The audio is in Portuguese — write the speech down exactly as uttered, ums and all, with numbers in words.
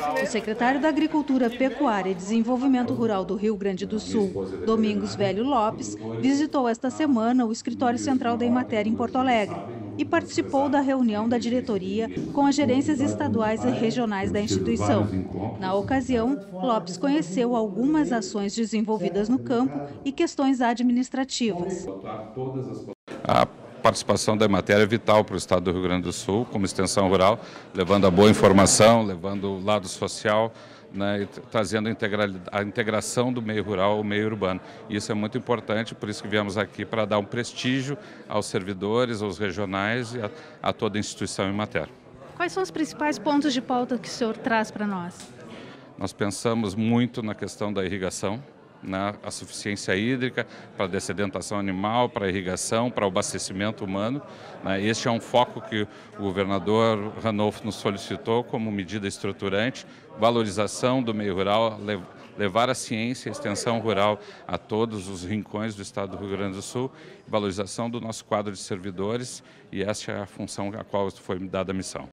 O secretário da Agricultura, Pecuária e Desenvolvimento Rural do Rio Grande do Sul, Domingos Velho Lopes, visitou esta semana o escritório central da Emater em Porto Alegre e participou da reunião da diretoria com as gerências estaduais e regionais da instituição. Na ocasião, Lopes conheceu algumas ações desenvolvidas no campo e questões administrativas. A participação da Emater é vital para o estado do Rio Grande do Sul, como extensão rural, levando a boa informação, levando o lado social, né, e trazendo a integração do meio rural ao meio urbano. Isso é muito importante, por isso que viemos aqui para dar um prestígio aos servidores, aos regionais e a, a toda a instituição Emater. Quais são os principais pontos de pauta que o senhor traz para nós? Nós pensamos muito na questão da irrigação, né, a suficiência hídrica para a dessedentação animal, para a irrigação, para o abastecimento humano. Né, este é um foco que o governador Ranolfo nos solicitou como medida estruturante, valorização do meio rural, levar a ciência e a extensão rural a todos os rincões do estado do Rio Grande do Sul, valorização do nosso quadro de servidores, e essa é a função a qual foi me dada a missão.